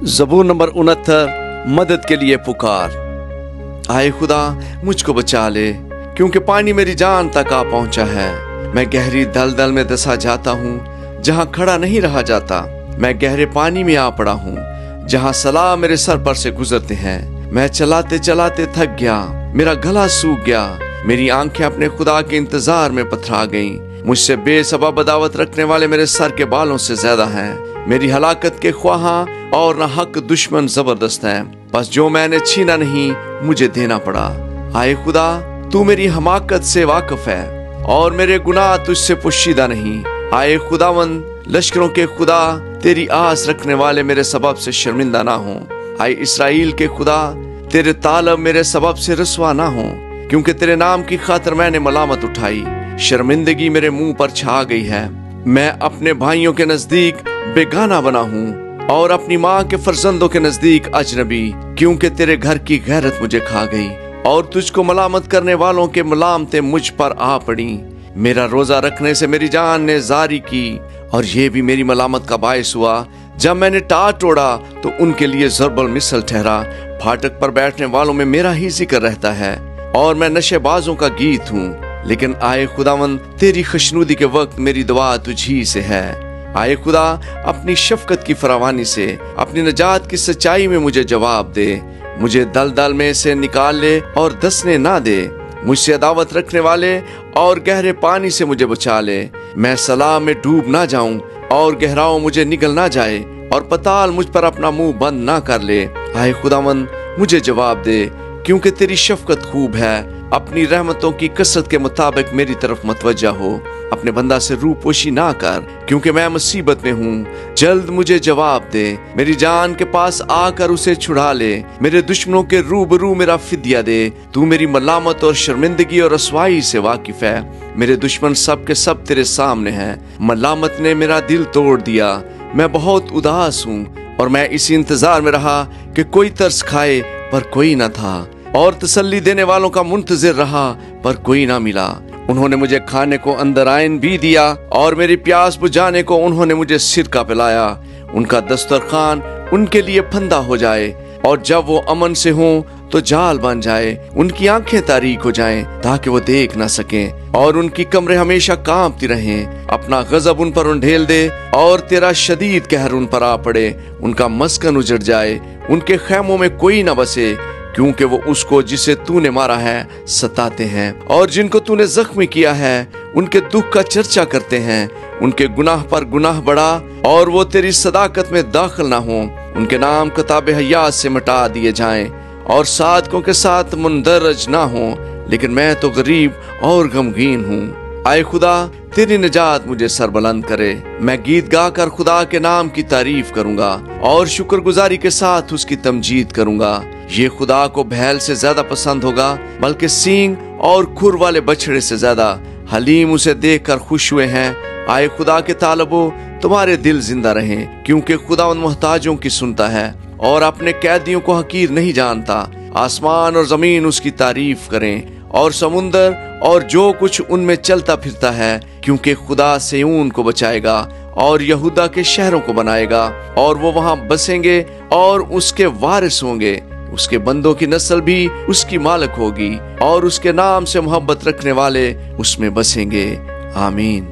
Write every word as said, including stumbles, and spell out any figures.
ज़बूर number उनहत्तर, मदद के लिए पुकार। आए खुदा मुझको बचा ले, क्योंकि पानी मेरी जान तक आ पहुंचा है। मैं गहरी दलदल में दसा जाता हूँ, जहाँ खड़ा नहीं रहा जाता। मैं गहरे पानी में आ पड़ा हूँ, जहाँ सलाह मेरे सर पर से गुजरते हैं। मैं चलाते चलाते थक गया, मेरा गला सूख गया। मेरी आंखें अपने खुदा के इंतजार में पथरा गईं। मुझसे बेसबब बदावत रखने वाले मेरे सर के बालों से ज्यादा हैं। मेरी हलाकत के ख्वाहां और न हक दुश्मन जबरदस्त हैं। बस जो मैंने छीना नहीं, मुझे देना पड़ा। आए खुदा, तू मेरी हमाकत से वाकिफ है और मेरे गुनाह तुझसे पुशीदा नहीं। आए खुदावंद, लश्करों के खुदा, तेरी आस रखने वाले मेरे सबब से शर्मिंदा ना हो। आए इसराइल के खुदा, तेरे तालब मेरे सबब से रसवा ना हो, क्योंकि तेरे नाम की खातिर मैंने मलामत उठाई। शर्मिंदगी मेरे मुंह पर छा गई है। मैं अपने भाइयों के नजदीक बेगाना बना हूँ और अपनी माँ के फर्जंदों के नजदीक अजनबी, क्योंकि तेरे घर की गैरत मुझे खा गई और तुझको मलामत करने वालों के मलामतें मुझ पर आ पड़ी। मेरा रोजा रखने से मेरी जान ने जारी की और ये भी मेरी मलामत का बायस हुआ। जब मैंने टाट तोड़ा तो उनके लिए ज़रबल मिसल ठहरा। फाटक पर बैठने वालों में मेरा ही जिक्र रहता है और मैं नशेबाजों का गीत हूँ। लेकिन आए खुदावंद, तेरी खुशनुदी के वक्त मेरी दुआ तुझी से है। आए खुदा, अपनी शफकत की फरावानी से अपनी नजात की सच्चाई में मुझे जवाब दे। मुझे दलदल में से निकाल ले और दसने ना दे। मुझसे अदावत रखने वाले और गहरे पानी से मुझे बचा ले। मैं सलाह में डूब ना जाऊं और गहराओं मुझे निगल ना जाए और पताल मुझ पर अपना मुंह बंद ना कर ले। आए खुदावंद, मुझे जवाब दे, क्योंकि तेरी शफकत खूब है। अपनी रहमतों की कसरत के मुताबिक मेरी तरफ मतवज्जा हो। अपने बंदा से रूपोशी ना कर, क्योंकि मैं मुसीबत में हूँ। जल्द मुझे जवाब दे, मेरी जान के पास आकर उसे छुड़ा ले। मेरे दुश्मनों के रूबरू मेरा फिद्या दे। तू मेरी मलामत और शर्मिंदगी और रसवाई से वाकिफ है। मेरे दुश्मन सब के सब तेरे सामने हैं। मलामत ने मेरा दिल तोड़ दिया। मैं बहुत उदास हूँ और मैं इसी इंतजार में रहा कि कोई तरस खाए, पर कोई न था, और तसल्ली देने वालों का मुंतजिर रहा, पर कोई ना मिला। उन्होंने मुझे खाने को अंदर आयन भी दिया और मेरी प्यास बुझाने को उन्होंने मुझे सिरका पिलाया। उनका दस्तरखान उनके लिए फंदा हो जाए और जब वो अमन से हों तो जाल बन जाए। उनकी आंखें तारीक हो जाएं ताकि वो देख ना सकें और उनकी कमरें हमेशा कांपती रहें। अपना गजब उन पर उंडेल दे और तेरा शदीद कहर उन पर आ पड़े। उनका मस्कन उजड़ जाए, उनके खैमों में कोई न बसे, क्योंकि वो उसको जिसे तूने मारा है सताते हैं और जिनको तूने जख्मी किया है उनके दुख का चर्चा करते हैं। उनके गुनाह पर गुनाह बढ़ा और वो तेरी सदाकत में दाखिल ना हो। उनके नाम किताब हयात से मिटा दिए जाएं और सादकों के साथ मुंदरज ना हो। लेकिन मैं तो गरीब और गमगीन हूँ। आए खुदा, तेरी निजात मुझे सरबलंद करे। मैं गीत गाकर खुदा के नाम की तारीफ करूंगा और शुक्रगुजारी के साथ उसकी तमजीद करूंगा। ये खुदा को बैल से ज्यादा पसंद होगा, बल्कि सींग और खुर वाले बछड़े से ज्यादा। हलीम उसे देखकर खुश हुए हैं। आए खुदा के तालबो, तुम्हारे दिल जिंदा रहें, क्योंकि खुदा उन मोहताजों की सुनता है और अपने कैदियों को हकीर नहीं जानता। आसमान और जमीन उसकी तारीफ करें और समुंदर और जो कुछ उनमें चलता फिरता है, क्योंकि खुदा सिय्योन को बचाएगा और यहूदा के शहरों को बनाएगा और वो वहां बसेंगे और उसके वारिस होंगे। उसके बंदों की नस्ल भी उसकी मालिक होगी और उसके नाम से मोहब्बत रखने वाले उसमें बसेंगे। आमीन।